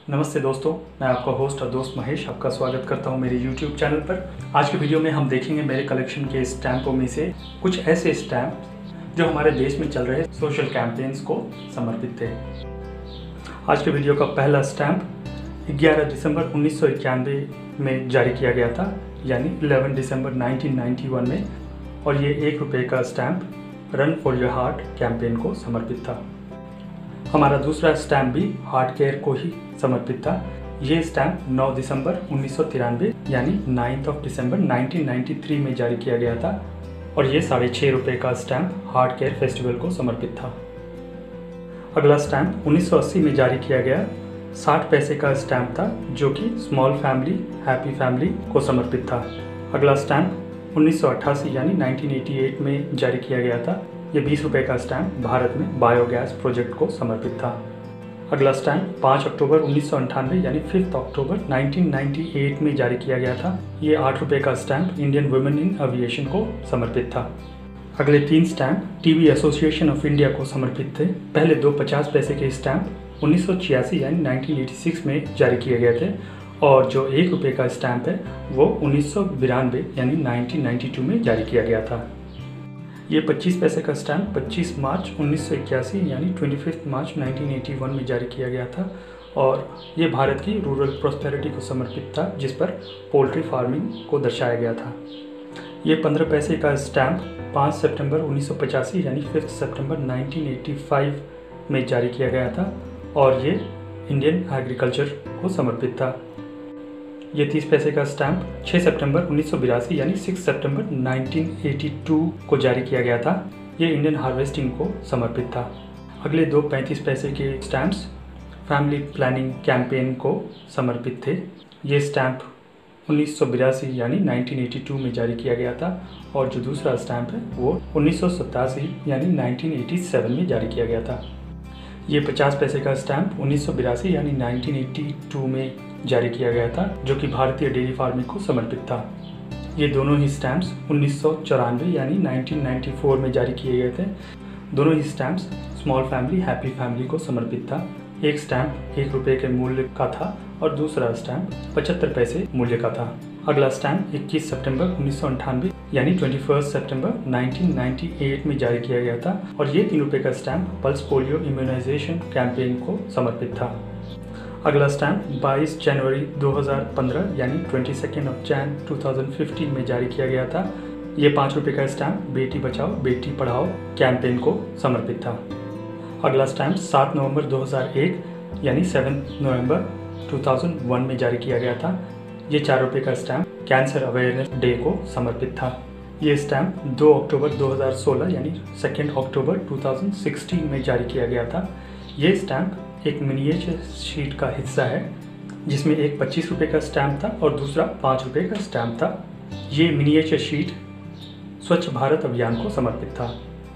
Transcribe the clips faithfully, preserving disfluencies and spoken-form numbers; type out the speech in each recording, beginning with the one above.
नमस्ते दोस्तों, मैं आपका होस्ट और दोस्त महेश आपका स्वागत करता हूं मेरे यूट्यूब चैनल पर। आज के वीडियो में हम देखेंगे मेरे कलेक्शन के स्टैम्पों में से कुछ ऐसे स्टैम्प जो हमारे देश में चल रहे सोशल कैंपेन्स को समर्पित थे। आज के वीडियो का पहला स्टैम्प ग्यारह दिसंबर उन्नीस सौ इक्यानवे में जारी किया गया था, यानी ग्यारह दिसंबर उन्नीस सौ इक्यानवे में, और ये एक रुपये का stamp run for your heart campaign को समर्पित था। हमारा दूसरा स्टैम्प भी हार्ट केयर को ही समर्पित था। ये स्टैम्प नौ दिसंबर उन्नीस सौ तिरानवे यानी नाइन्थ ऑफ दिसंबर उन्नीस सौ तिरानवे में जारी किया गया था, और ये साढ़े छः रुपये का स्टैम्प हार्ट केयर फेस्टिवल को समर्पित था। अगला स्टैम्प उन्नीस सौ अस्सी में जारी किया गया साठ पैसे का स्टैम्प था, जो कि स्मॉल फैमिली हैप्पी फैमिली को समर्पित था। अगला स्टैम्प उन्नीस सौ अट्ठासी यानी उन्नीस सौ अट्ठासी में जारी किया गया था। ये बीस रुपये का स्टैम्प भारत में बायोगैस प्रोजेक्ट को समर्पित था। अगला स्टैम्प पाँच अक्टूबर उन्नीस सौ अंठानवे यानी पाँच अक्टूबर उन्नीस सौ अट्ठानवे में जारी किया गया था। ये आठ रुपये का stamp Indian women in aviation को समर्पित था। अगले तीन stamp TV association of India को समर्पित थे। पहले दो पचास पैसे के स्टैम्प उन्नीस सौ छियासी यानी उन्नीस सौ छियासी में जारी किए गए थे, और जो एक रुपये का स्टैम्प है वो उन्नीस सौ बिरानवे यानी उन्नीस सौ बानवे में जारी किया गया था। ये पच्चीस पैसे का स्टैम्प पच्चीस मार्च उन्नीस सौ इक्यासी यानी पच्चीस मार्च उन्नीस सौ इक्यासी में जारी किया गया था, और ये भारत की रूरल प्रॉस्पेरिटी को समर्पित था, जिस पर पोल्ट्री फार्मिंग को दर्शाया गया था। ये पंद्रह पैसे का स्टैम्प पाँच सितंबर उन्नीस सौ पचासी यानी पाँच सितंबर उन्नीस सौ पचासी में जारी किया गया था, और ये इंडियन एग्रीकल्चर को समर्पित था। ये तीस पैसे का स्टैम्प छह सितंबर उन्नीस सौ बिरासी यानी छह सितंबर उन्नीस सौ बयासी को जारी किया गया था। ये इंडियन हार्वेस्टिंग को समर्पित था। अगले दो पैंतीस पैसे के स्टैम्प्स फैमिली प्लानिंग कैंपेन को समर्पित थे। ये स्टैम्प उन्नीस सौ बिरासी यानी उन्नीस सौ बयासी में जारी किया गया था, और जो दूसरा स्टैम्प है वो उन्नीस सौ सतासी यानी उन्नीस सौ सत्तासी में जारी किया गया था। ये पचास पैसे का स्टैम्प उन्नीस सौ बिरासी यानी उन्नीस सौ बयासी में जारी किया गया था, जो कि भारतीय डेयरी फार्मिंग को समर्पित था। ये दोनों ही स्टैम्प्स उन्नीस सौ चौरानवे यानी उन्नीस सौ चौरानवे में जारी किए गए थे। दोनों ही stamps small family happy family को समर्पित था। एक स्टैम्प एक रुपये के मूल्य का था और दूसरा स्टैम्प पचहत्तर पैसे मूल्य का था। अगला स्टैम्प इक्कीस सितंबर उन्नीस सौ अंठानवे यानी इक्कीस सितंबर उन्नीस सौ अट्ठानवे में जारी किया गया था, और ये तीन रुपये का stamp pulse polio immunisation campaign को समर्पित था। अगला स्टैम्प बाईस जनवरी दो हज़ार पंद्रह यानी बाईस ऑफ जैन दो हज़ार पंद्रह में जारी किया गया था। ये पाँच रुपये का स्टैम्प बेटी बचाओ बेटी पढ़ाओ कैंपेन को समर्पित था। अगला स्टैम्प सात नवंबर दो हज़ार एक यानी सात नवंबर दो हज़ार एक में जारी किया गया था। ये चार रुपये का स्टैम्प कैंसर अवेयरनेस डे को समर्पित था। ये स्टैम्प दो अक्टूबर दो हज़ार सोलह यानी सेकेंड अक्टूबर दो हज़ार सोलह में जारी किया गया था। ये स्टैम्प एक मिनिएचर शीट का हिस्सा है, जिसमें एक पच्चीस रुपये का स्टैम्प था और दूसरा पाँच रुपये का स्टैम्प था। ये मिनिएचर शीट स्वच्छ भारत अभियान को समर्पित था।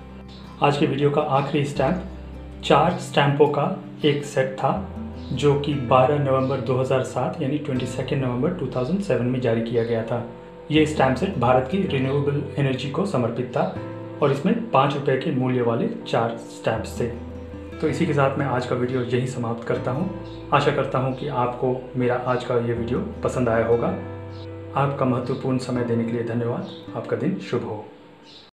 आज के वीडियो का आखिरी स्टैम्प चार स्टैम्पों का एक सेट था, जो कि बारह नवंबर दो हज़ार सात यानी बाईस नवंबर दो हज़ार सात में जारी किया गया था। ये स्टैम्प सेट भारत की रिन्यूएबल एनर्जी को समर्पित था, और इसमें पाँच रुपये के मूल्य वाले चार स्टैम्प्स थे। तो इसी के साथ मैं आज का वीडियो यहीं समाप्त करता हूँ। आशा करता हूँ कि आपको मेरा आज का ये वीडियो पसंद आया होगा। आपका महत्वपूर्ण समय देने के लिए धन्यवाद। आपका दिन शुभ हो।